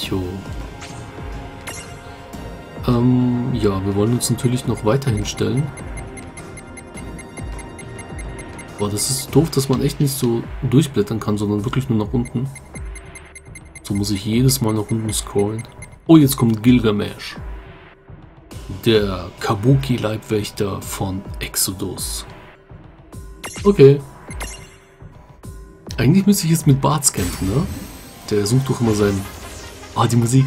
Jo. Ja, wir wollen uns natürlich noch weiterhin stellen. Boah, das ist doof, dass man echt nicht so durchblättern kann, sondern wirklich nur nach unten. So muss ich jedes Mal nach unten scrollen. Oh, jetzt kommt Gilgamesh. Der Kabuki-Leibwächter von Exodus. Okay. Eigentlich müsste ich jetzt mit Bartz kämpfen, ne? Der sucht doch immer seinen... Ah, die Musik.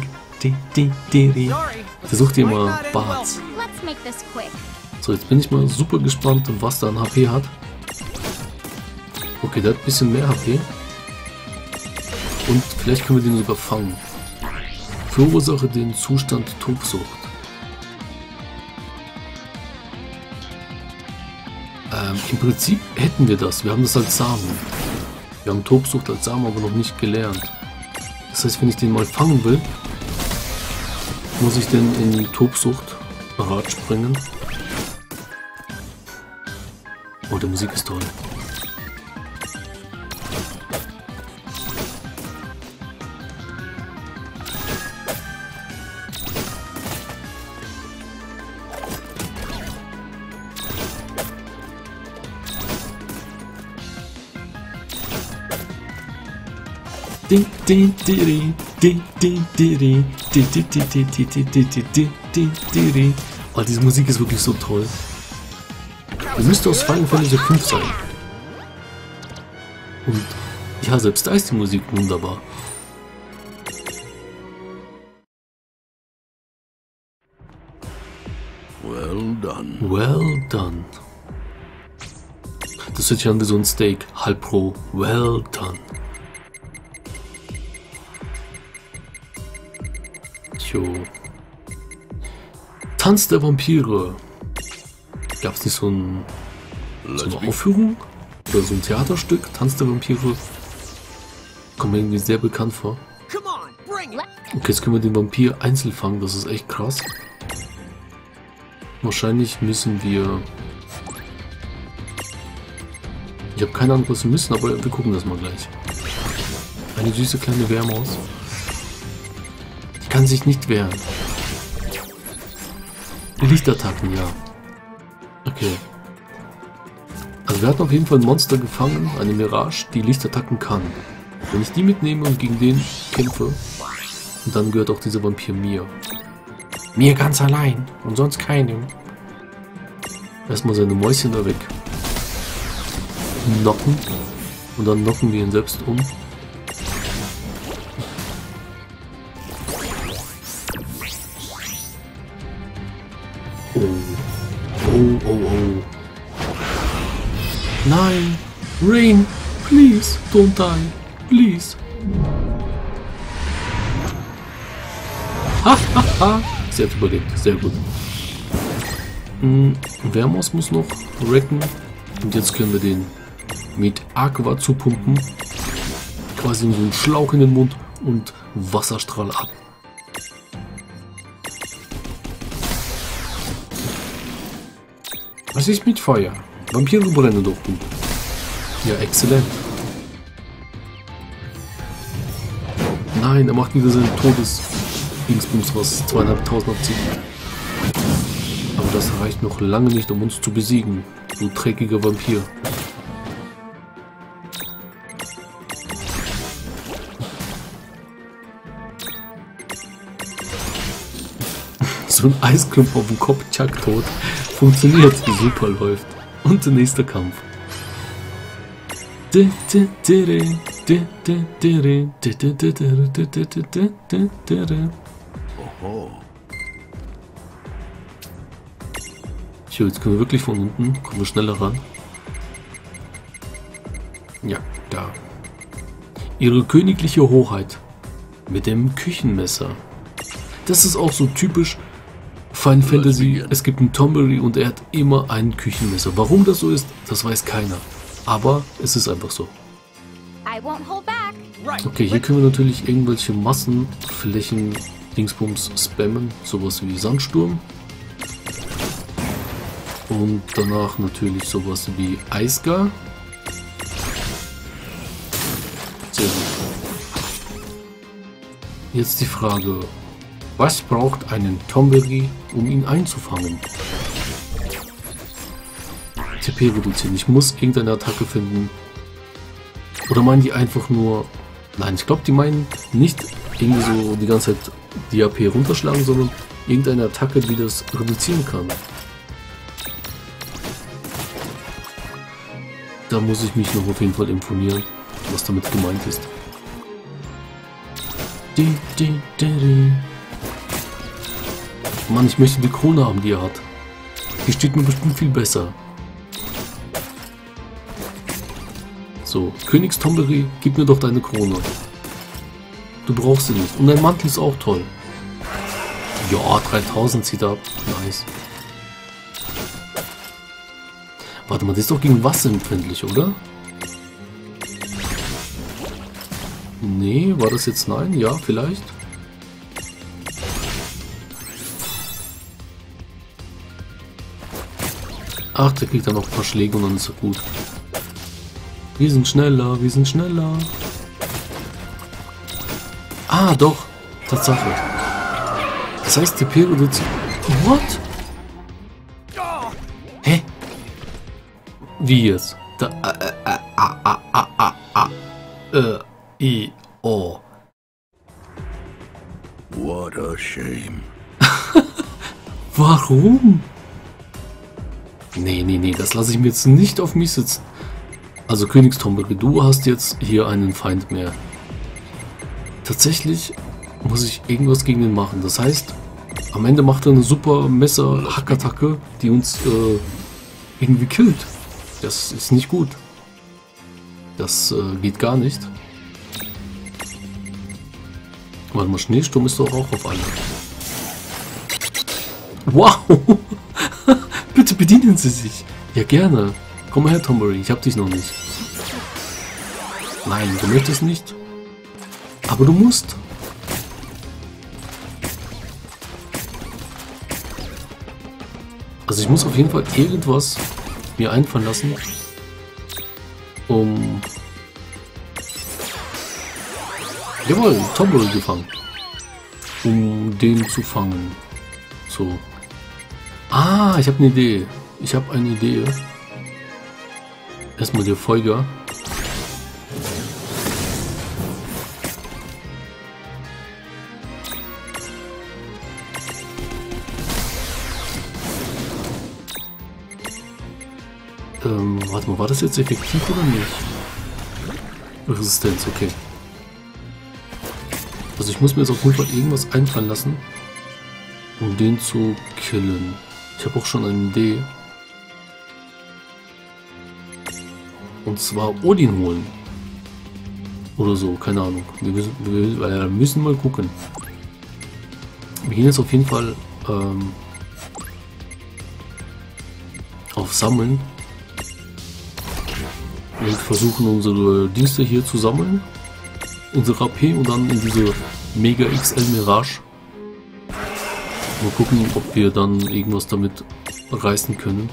Der sucht immer Bartz. So, jetzt bin ich mal super gespannt, was der an HP hat. Okay, der hat ein bisschen mehr HP. Und vielleicht können wir den sogar fangen. Verursache den Zustand Tobsucht. Im Prinzip hätten wir das. Wir haben das als Samen. Wir haben Tobsucht als Samen, aber noch nicht gelernt. Das heißt, wenn ich den mal fangen will, muss ich den in Tobsucht Rad bringen. Oh, die Musik ist toll. Oh, diese Musik ist wirklich so toll. Die müsste aus Final Fantasy 5 sein. Und ja, selbst da ist die Musik wunderbar. Well done. Well done. Das hört sich an wie so ein Steak. Halb roh. Well done. Jo. Tanz der Vampire. Gab es nicht so eine Aufführung? Oder so ein Theaterstück? Tanz der Vampire. Kommt mir irgendwie sehr bekannt vor. Okay, jetzt können wir den Vampir einzeln fangen. Das ist echt krass. Wahrscheinlich müssen wir... Ich habe keine Ahnung, was wir müssen, aber wir gucken das mal gleich. Eine süße kleine Wehrmaus. Die kann sich nicht wehren. Lichtattacken, ja. Okay. Also wir hatten auf jeden Fall ein Monster gefangen, eine Mirage, die Lichtattacken kann. Wenn ich die mitnehme und gegen den kämpfe, dann gehört auch dieser Vampir mir. Mir ganz allein und sonst keinem. Erstmal seine Mäuschen da weg. Knocken. Und dann knocken wir ihn selbst um. Oh. Nein! Rain! Please! Don't die! Please! Ha! Sie hat überlebt. Sehr gut. Wehrmaus muss noch wrecken. Und jetzt können wir den mit Aqua zupumpen. Quasi in so einen Schlauch in den Mund und Wasserstrahl ab. Was ist mit Feuer? Vampire brennen doch gut. Ja, exzellent. Nein, er macht wieder seinen Todes-Dingsbums, was 2500 abzieht. Aber das reicht noch lange nicht, um uns zu besiegen. Du dreckiger Vampir. So ein Eisklumpen auf dem Kopf, Chuck tot. Funktioniert, super läuft. Und der nächste Kampf. Oho. So, jetzt können wir wirklich von unten. Kommen wir schneller ran. Ja, da. Ihre königliche Hoheit. Mit dem Küchenmesser. Das ist auch so typisch Final Fantasy. Es gibt einen Tomberry und er hat immer ein Küchenmesser. Warum das so ist, das weiß keiner. Aber es ist einfach so. Okay, hier können wir natürlich irgendwelche Massenflächen Dingsbums spammen. Sowas wie Sandsturm. Und danach natürlich sowas wie Eisgar. Sehr gut. Jetzt die Frage, was braucht einen Tomberry, um ihn einzufangen? TP reduzieren. Ich muss irgendeine Attacke finden. Oder meinen die einfach nur... Nein, ich glaube, die meinen nicht irgendwie so die ganze Zeit die AP runterschlagen, sondern irgendeine Attacke, die das reduzieren kann. Da muss ich mich noch auf jeden Fall informieren, was damit gemeint ist. Mann, ich möchte die Krone haben, die er hat. Die steht mir bestimmt viel besser. So, Königs Tomberry, gib mir doch deine Krone. Du brauchst sie nicht. Und dein Mantel ist auch toll. Ja, 3000 zieht ab. Nice. Warte mal, das ist doch gegen Wasser empfindlich, oder? Nee, war das jetzt nein? Ja, vielleicht. Ach, der kriegt dann noch ein paar Schläge und dann ist er gut. Wir sind schneller, wir sind schneller. Ah, doch. Tatsache. Das heißt, TP reduziert... What? Hä? Wie jetzt? Da... Oh. What a shame. Warum? Nee, das lasse ich mir jetzt nicht auf mich sitzen. Also Königstomberry, du hast jetzt hier einen Feind mehr. Tatsächlich muss ich irgendwas gegen den machen. Das heißt, am Ende macht er eine super Messer-Hackattacke, die uns irgendwie killt. Das ist nicht gut. Das geht gar nicht. Warte mal, Schneesturm ist doch auch auf alle. Wow! Bitte bedienen Sie sich. Ja, gerne. Komm mal her, Tomberry. Ich hab dich noch nicht. Nein, du möchtest nicht. Aber du musst. Also ich muss auf jeden Fall irgendwas mir einfallen lassen, um... Jawohl, Tomberry gefangen. Um den zu fangen. So. Ah, ich habe eine Idee. Ich habe eine Idee. Erstmal der Folger. Warte mal, war das jetzt effektiv oder nicht? Resistenz, okay. Also ich muss mir jetzt auf jeden Fall irgendwas einfallen lassen, um den zu killen. Ich habe auch schon eine Idee. Und zwar Odin holen. Oder so, keine Ahnung. Wir müssen mal gucken. Wir gehen jetzt auf jeden Fall auf Sammeln. Und versuchen unsere Dienste hier zu sammeln. Unsere AP und dann in diese Mega XL Mirage. Mal gucken, ob wir dann irgendwas damit reißen können.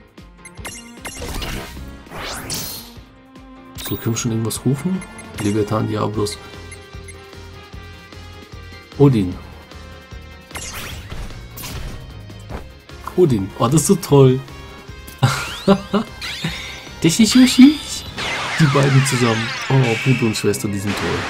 So, können wir schon irgendwas rufen? Leviathan, Diablos. Odin. Odin. Oh, das ist so toll. Das ist so süß. Die beiden zusammen. Oh, Bruder und Schwester, die sind toll.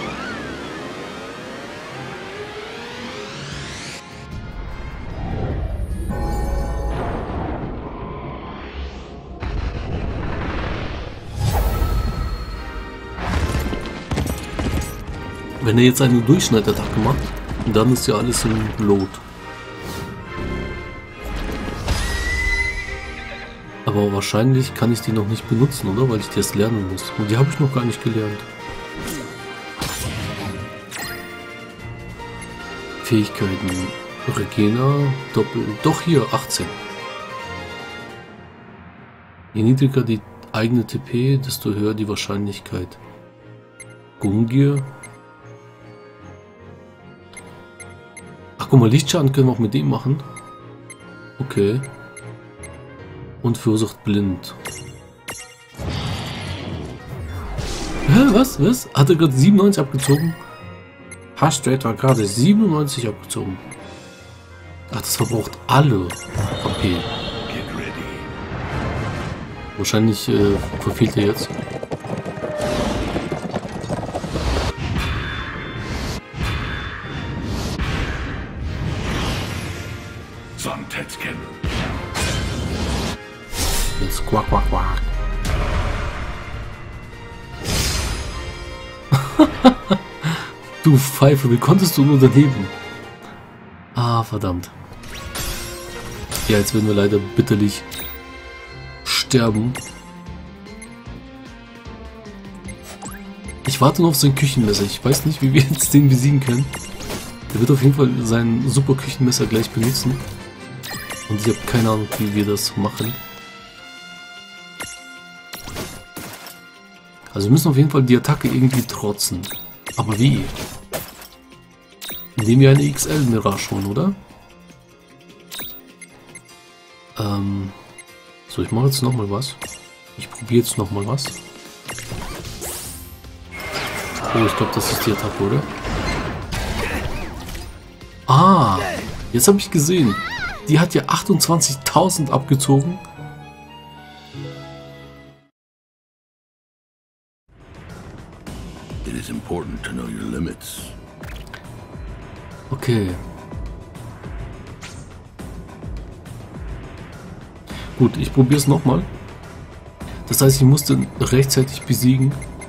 Wenn er jetzt eine Durchschnittattacke macht, dann ist ja alles im Lot. Aber wahrscheinlich kann ich die noch nicht benutzen, oder? Weil ich die erst lernen muss. Und die habe ich noch gar nicht gelernt. Fähigkeiten. Regena, Doppel... Doch hier, 18. Je niedriger die eigene TP, desto höher die Wahrscheinlichkeit. Gungier. Ach guck mal, Lichtschaden können wir auch mit dem machen. Okay. Und verursacht blind. Hä, was? Was? Hat er gerade 97 abgezogen? Hastrate war gerade 97 abgezogen. Ach, das verbraucht alle HP. Get ready. Wahrscheinlich verfehlt er jetzt. Sonntätzchen. Jetzt quack, quack, quack. Du Pfeife, wie konntest du nur daneben? Ah, verdammt. Ja, jetzt werden wir leider bitterlich sterben. Ich warte noch auf sein Küchenmesser. Ich weiß nicht, wie wir jetzt den besiegen können. Der wird auf jeden Fall sein super Küchenmesser gleich benutzen. Und ich habe keine Ahnung, wie wir das machen. Also wir müssen auf jeden Fall die Attacke irgendwie trotzen. Aber wie? Indem wir eine XL Mirage holen, oder? So, ich mache jetzt nochmal was. Ich probiere jetzt nochmal was. Oh, ich glaube, das ist die Attacke, oder? Ah, jetzt habe ich gesehen. Die hat ja 28.000 abgezogen. It is important to know your limits. Okay. Gut, ich probiere es nochmal. Das heißt, ich musste rechtzeitig besiegen.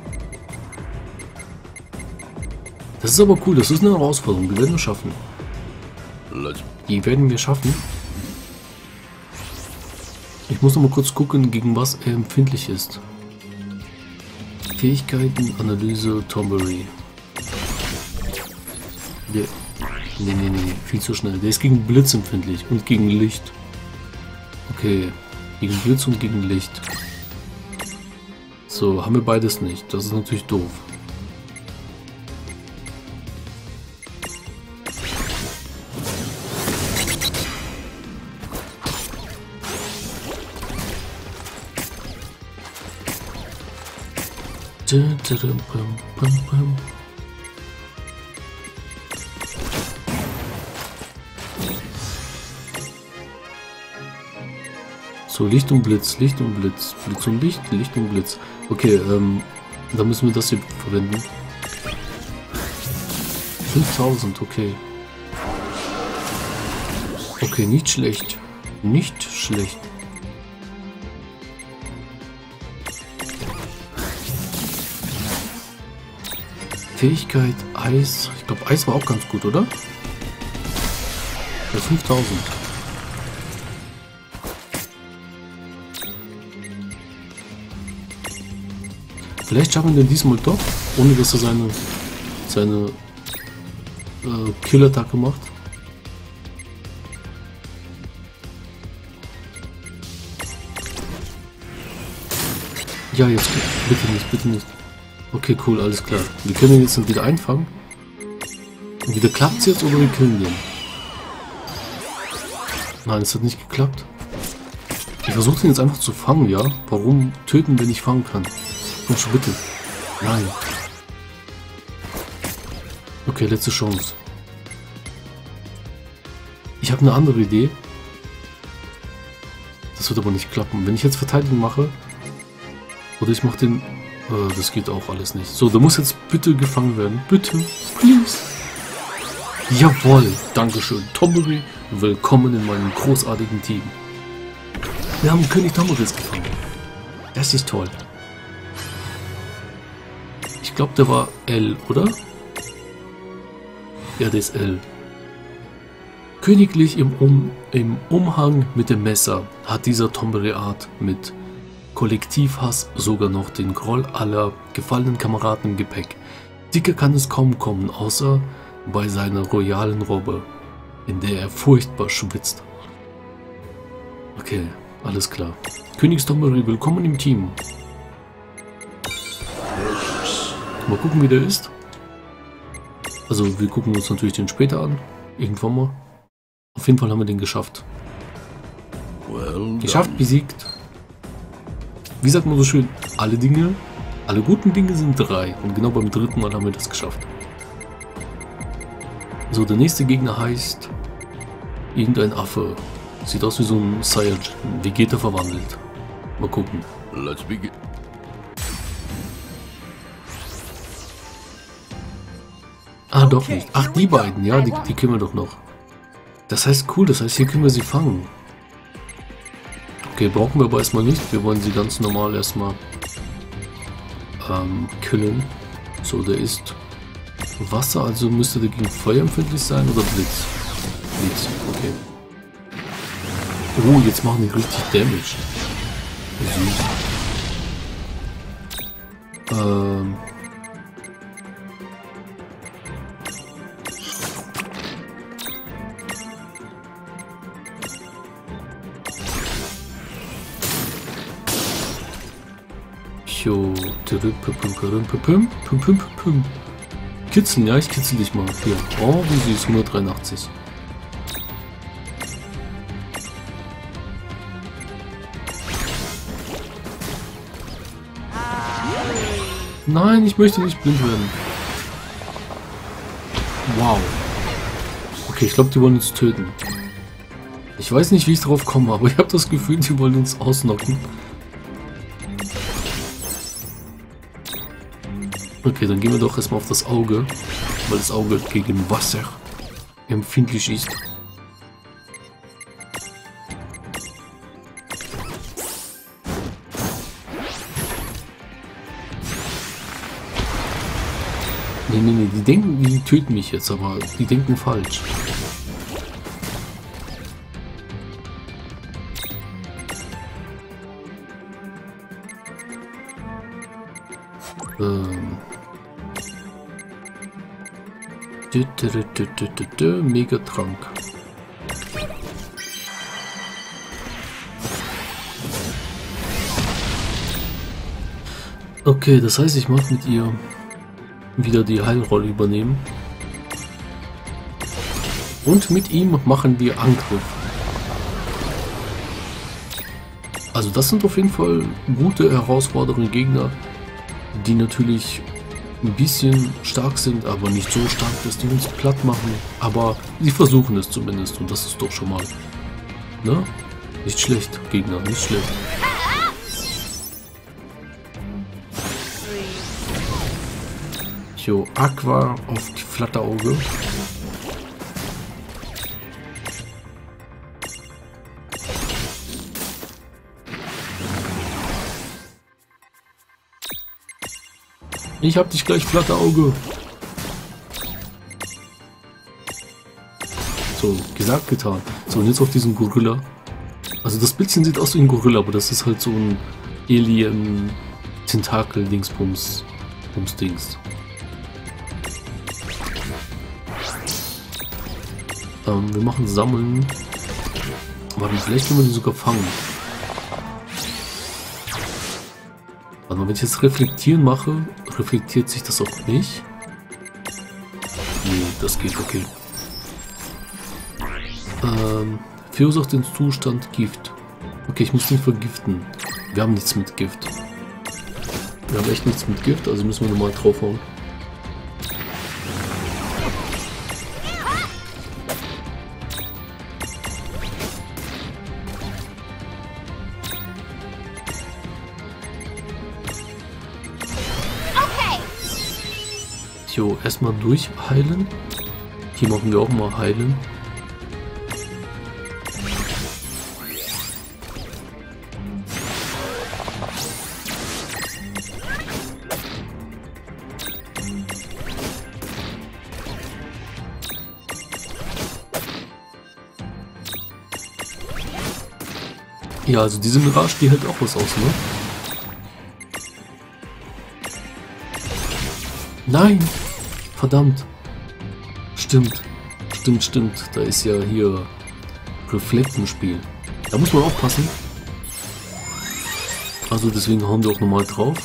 Das ist aber cool, das ist eine Herausforderung. Die werden wir schaffen. Die werden wir schaffen. Ich muss noch mal kurz gucken, gegen was er empfindlich ist. Fähigkeiten, Analyse, Tomberry. Nee, viel zu schnell. Der ist gegen Blitz empfindlich und gegen Licht. Okay, gegen Blitz und gegen Licht. So, haben wir beides nicht. Das ist natürlich doof. So, Licht und Blitz, Licht und Blitz, Blitz und Licht, Licht und Blitz. Okay, da müssen wir das hier verwenden. 5000, okay. Okay, nicht schlecht. Nicht schlecht. Fähigkeit, Eis. Ich glaube, Eis war auch ganz gut, oder? Ja, 5000. Vielleicht schaffen wir den diesmal doch, ohne dass er seine Kill-Attacke macht. Ja, jetzt bitte nicht, bitte nicht. Okay, cool, alles klar. Wir können ihn jetzt wieder einfangen. Und wieder klappt es jetzt oder wir killen den? Nein, es hat nicht geklappt. Ich versuche den jetzt einfach zu fangen, ja? Warum töten, wenn ich fangen kann? Komm schon, bitte. Nein. Okay, letzte Chance. Ich habe eine andere Idee. Das wird aber nicht klappen. Wenn ich jetzt Verteidigung mache, oder ich mache den... das geht auch alles nicht. So, da muss jetzt bitte gefangen werden. Bitte. Please. Jawohl. Dankeschön. Tomberry, willkommen in meinem großartigen Team. Wir haben König Tomberys gefangen. Das ist toll. Ich glaube, der war L, oder? Ja, der ist L. Königlich im Umhang mit dem Messer hat dieser Tomberry Art mit Kollektivhass sogar noch den Groll aller gefallenen Kameraden im Gepäck. Dicker kann es kaum kommen, außer bei seiner royalen Robe, in der er furchtbar schwitzt. Okay, alles klar. Königstomberry, willkommen im Team. Mal gucken, wie der ist. Also, wir gucken uns natürlich den später an. Irgendwann mal. Auf jeden Fall haben wir den geschafft. Geschafft, besiegt. Wie sagt man so schön, alle guten Dinge sind 3. Und genau beim dritten Mal haben wir das geschafft. So, der nächste Gegner heißt irgendein Affe. Sieht aus wie so ein Saiyajin. Vegeta verwandelt. Mal gucken. Let's begin. Ah, doch nicht. Ach, die beiden. Ja, die kennen wir doch noch. Das heißt cool. Das heißt, hier können wir sie fangen. Okay, brauchen wir aber erstmal nicht. Wir wollen sie ganz normal erstmal killen. So, der ist Wasser, also müsste der gegen Feuer empfindlich sein oder Blitz? Blitz, okay. Oh, jetzt machen die richtig Damage. Süß. Kitzeln, ja, ich kitzel dich mal. Hier. Oh, wie süß, 183. Nein, ich möchte nicht blind werden. Wow. Okay, ich glaube, die wollen uns töten. Ich weiß nicht, wie ich drauf komme, aber ich habe das Gefühl, die wollen uns ausnocken. Okay, dann gehen wir doch erstmal auf das Auge, weil das Auge gegen Wasser empfindlich ist. Nee, die denken, die töten mich jetzt, aber die denken falsch. Megatrank. Okay, das heißt, ich mache mit ihr wieder die Heilrolle übernehmen. Und mit ihm machen wir Angriff. Also das sind auf jeden Fall gute herausfordernde Gegner, die natürlich ein bisschen stark sind, aber nicht so stark, dass die uns platt machen. Aber sie versuchen es zumindest und das ist doch schon mal, ne? Nicht schlecht, Gegner, nicht schlecht. Jo, Aqua auf die Flatterauge. Ich hab dich gleich, Flatterauge. So, gesagt, getan. So, und jetzt auf diesen Gorilla. Also das Bildchen sieht aus wie ein Gorilla, aber das ist halt so ein Alien-Tentakel-Dingsbums. Dings. Wir machen Sammeln. Warte, vielleicht können wir den sogar fangen. Warte mal, wenn ich jetzt Reflektieren mache, reflektiert sich das auch nicht? Nee, das geht, okay. Verursacht den Zustand Gift. Okay, ich muss den vergiften. Wir haben nichts mit Gift. Wir haben echt nichts mit Gift, also müssen wir nochmal draufhauen. Jo, erstmal durchheilen. Hier machen wir auch mal heilen. Ja, also diese Mirage, die hält auch was aus, ne? Nein! Verdammt! Stimmt. Da ist ja hier Reflekt im Spiel. Da muss man aufpassen. Also deswegen hauen wir auch nochmal drauf.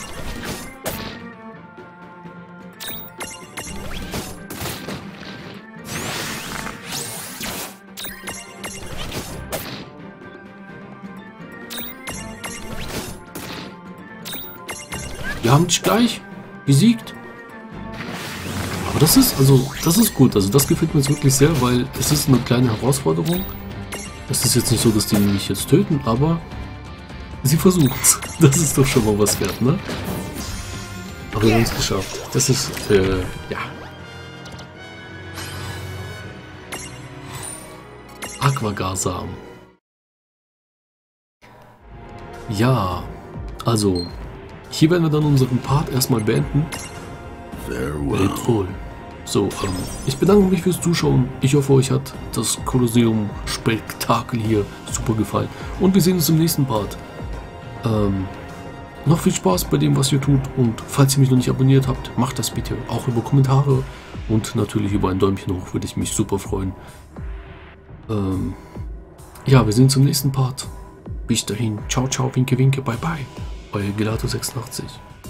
Wir haben dich gleich besiegt. Aber das ist gut. Also das gefällt mir jetzt wirklich sehr, weil es ist eine kleine Herausforderung. Es ist jetzt nicht so, dass die mich jetzt töten, aber sie versuchen es. Das ist doch schon mal was wert, ne? Aber wir haben es geschafft. Das ist, ja. Aquagarsamen. Ja, also, hier werden wir dann unseren Part erstmal beenden. Farewell. Lebt wohl. So, ich bedanke mich fürs Zuschauen. Ich hoffe, euch hat das Kolosseum-Spektakel hier super gefallen. Und wir sehen uns im nächsten Part. Noch viel Spaß bei dem, was ihr tut. Und falls ihr mich noch nicht abonniert habt, macht das bitte auch über Kommentare. Und natürlich über ein Däumchen hoch, würde ich mich super freuen. Ja, wir sehen uns im nächsten Part. Bis dahin, ciao, ciao, winke, winke, bye, bye. Euer Gelato86.